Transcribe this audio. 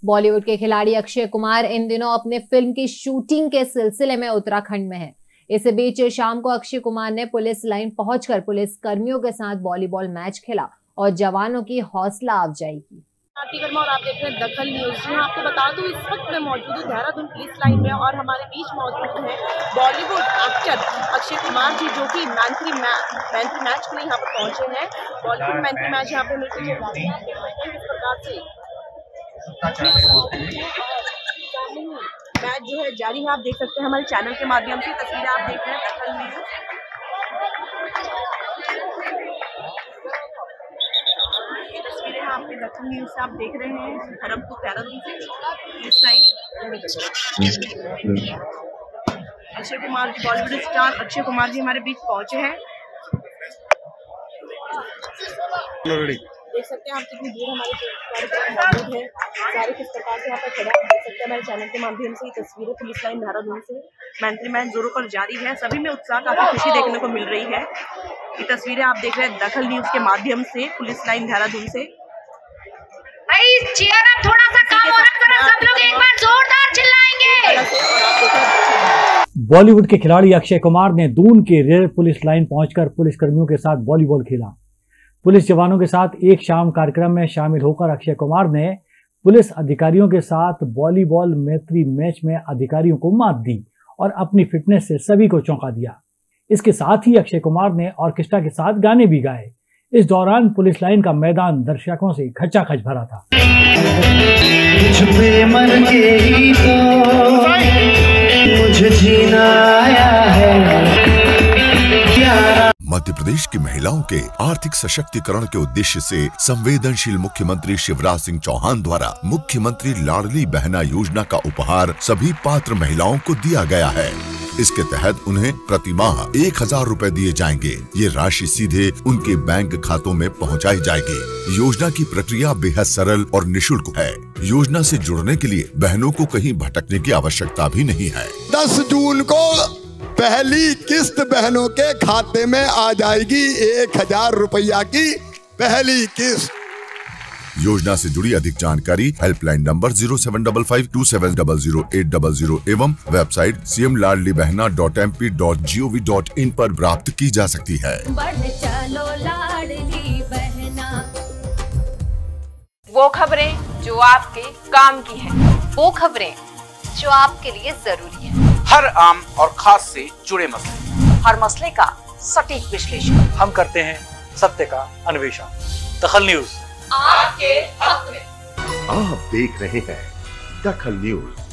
बॉलीवुड के खिलाड़ी अक्षय कुमार इन दिनों अपने फिल्म की शूटिंग के सिलसिले में उत्तराखंड में है। इस बीच शाम को अक्षय कुमार ने पुलिस लाइन पहुंचकर पुलिस कर्मियों के साथ वॉलीबॉल मैच खेला और जवानों की हौसला अफजाई की। आरती वर्मा और आप देख रहे हैं दखल न्यूज। जी आपको बता दूं, इस वक्त मैं मौजूद हूँ देहरादून पुलिस लाइन में और हमारे बीच मौजूद है बॉलीवुड एक्टर अक्षय कुमार जी, जो कि मैंथली मैच के लिए यहाँ पर पहुंचे हैं। बॉलीवुड मैंथली मैच यहाँ पे मिलकर किस प्रकार से मैच जो है जारी है, आप देख सकते हैं हमारे चैनल के माध्यम से। तस्वीरें आप देख रहे हैं दखल न्यूज। आपके दखल न्यूज से आप देख रहे हैं खरगपुर देहरादून से इस line. Akshay Kumar ji, Bollywood star Akshay Kumar ji हमारे बीच पहुंचे हैं। देख सकते हैं आप कितनी दूर हमारे मौजूद है, सारे किस प्रकार से यहाँ पर खड़ा देख सकते हैं हमारे चैनल के माध्यम से। तस्वीरें पुलिस लाइन देहरादून से मैंथली मैच जोरों पर जारी है, सभी में उत्साह काफी खुशी देखने को मिल रही है। ये तस्वीरें आप देख रहे हैं दखल न्यूज के माध्यम से पुलिस लाइन देहरादून से। चेयर अब थोड़ा सा कम और करो, सब लोग एक बार जोरदार चिल्लाएंगे। बॉलीवुड के खिलाड़ी अक्षय कुमार ने दून के रेल पुलिस लाइन पहुंचकर पुलिस कर्मियों के साथ वॉलीबॉल खेला। पुलिस जवानों के साथ एक शाम कार्यक्रम में शामिल होकर अक्षय कुमार ने पुलिस अधिकारियों के साथ वॉलीबॉल मैत्री मैच में अधिकारियों को मात दी और अपनी फिटनेस से सभी को चौंका दिया। इसके साथ ही अक्षय कुमार ने ऑर्केस्ट्रा के साथ गाने भी गाए। इस दौरान पुलिस लाइन का मैदान दर्शकों से खचाखच भरा था। मुझे जीना आया है। मध्य प्रदेश की महिलाओं के आर्थिक सशक्तिकरण के उद्देश्य से संवेदनशील मुख्यमंत्री शिवराज सिंह चौहान द्वारा मुख्यमंत्री लाडली बहना योजना का उपहार सभी पात्र महिलाओं को दिया गया है। इसके तहत उन्हें प्रति माह 1000 रुपए दिए जाएंगे। ये राशि सीधे उनके बैंक खातों में पहुंचाई जाएगी। योजना की प्रक्रिया बेहद सरल और निःशुल्क है। योजना से जुड़ने के लिए बहनों को कहीं भटकने की आवश्यकता भी नहीं है। 10 जून को पहली किस्त बहनों के खाते में आ जाएगी। 1000 रुपया की पहली किस्त। योजना से जुड़ी अधिक जानकारी हेल्पलाइन नंबर 075527000800 एवं वेबसाइट cmladlibehna.mp.gov.in पर प्राप्त की जा सकती है। चलो लाडली बहना। वो खबरें जो आपके काम की हैं, वो खबरें जो आपके लिए जरूरी है। हर आम और खास से जुड़े मसले, हर मसले का सटीक विश्लेषण हम करते हैं, सत्य का अन्वेषण। दखल न्यूज आपके हक में। आप देख रहे हैं दखल न्यूज।